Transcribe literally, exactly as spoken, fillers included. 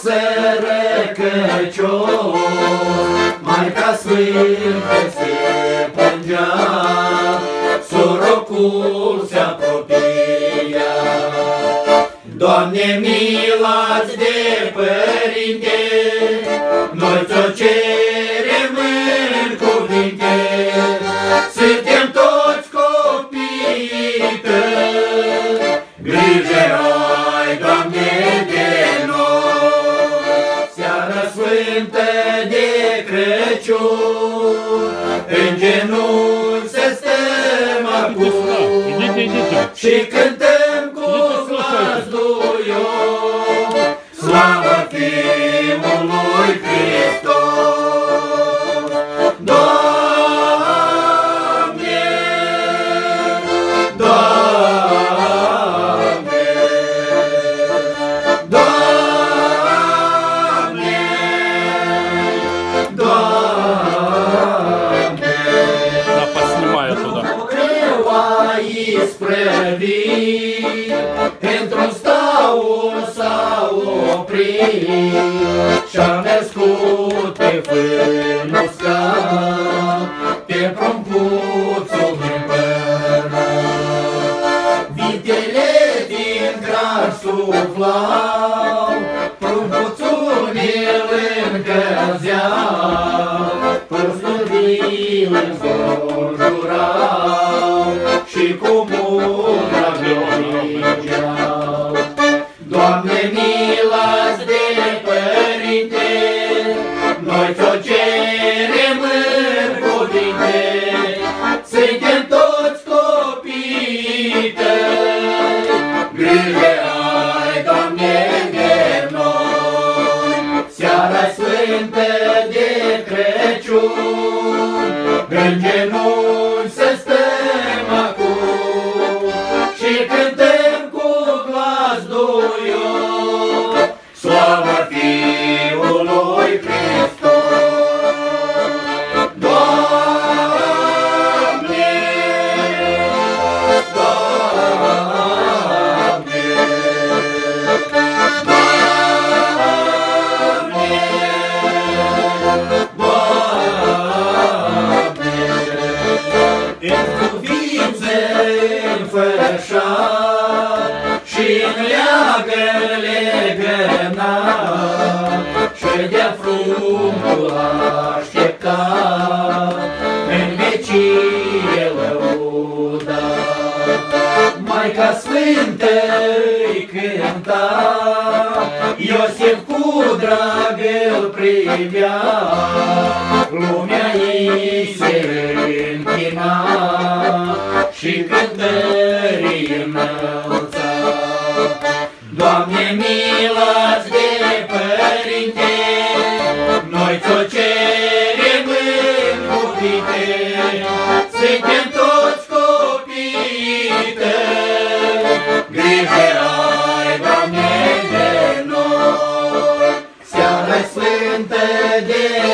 Sărăcăcios, Maica Sfântă se plângea, sorocul se apropia. Doamne, milați de Părinte, noi ți-o cerem în cuvinte, suntem toți copii tăi, grijă ai, Doamne, de noi. Seara sfântă de Crăciun, în genunchi să stăm acum și cântăm cu glas duios, slavă Fiului Hristos. Doamne, Doamne, Doamne, Doamne. Да, поснимаю туда. Greu a isprăvi, într-un staul s-a oprit și-a născut pe fânul uscat, pe pruncuțul împărat. Vitele din gras suflau, pruncuțul el încălzea, păsturile înconjurau și cu mâna glorigeau. Doamne, milați de Părinte, noi ți-o cerem în cuvinte, suntem toți copii tăi, grijă ai, Doamne, de noi. Seara sfântă de Crăciun, în genunchi să stăm acum și cântăm cu glas duios, slavă Fiului Hristos. Doamne, Doamne, Doamne, în cuvință înfășat și-n leagă legănat, și de-a fruncul așteptat, în vecie lăudat. Maica Sfântă-i cânta, Iosif cu drag îl privea, lumea ei se închina și cântării înălța. Doamne, milați de Părinte, noi ți-o cerem în cuvinte, suntem toți copii tăi, grijă ai, Doamne, de noi. Seara sfântă de